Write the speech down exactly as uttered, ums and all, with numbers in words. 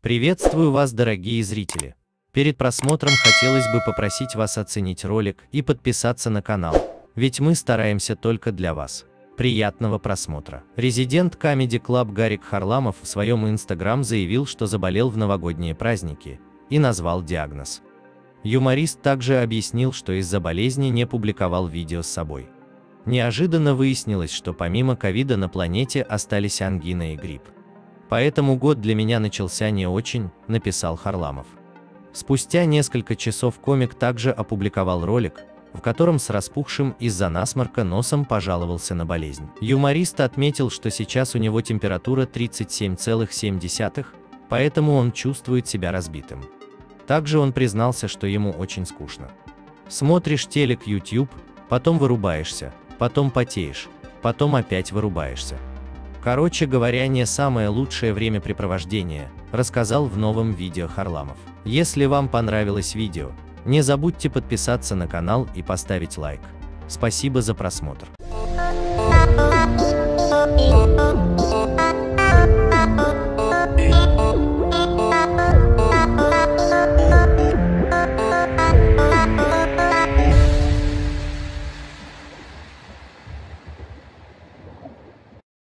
Приветствую вас, дорогие зрители! Перед просмотром хотелось бы попросить вас оценить ролик и подписаться на канал, ведь мы стараемся только для вас. Приятного просмотра! Резидент Comedy Club Гарик Харламов в своем инстаграм заявил, что заболел в новогодние праздники, и назвал диагноз. Юморист также объяснил, что из-за болезни не публиковал видео с собой. Неожиданно выяснилось, что помимо ковида на планете остались ангина и грипп. Поэтому год для меня начался не очень, написал Харламов. Спустя несколько часов комик также опубликовал ролик, в котором с распухшим из-за насморка носом пожаловался на болезнь. Юморист отметил, что сейчас у него температура тридцать семь целых семь десятых, поэтому он чувствует себя разбитым. Также он признался, что ему очень скучно. Смотришь телек, YouTube, потом вырубаешься, потом потеешь, потом опять вырубаешься. Короче говоря, не самое лучшее времяпрепровождение, рассказал в новом видео Харламов. Если вам понравилось видео, не забудьте подписаться на канал и поставить лайк. Спасибо за просмотр.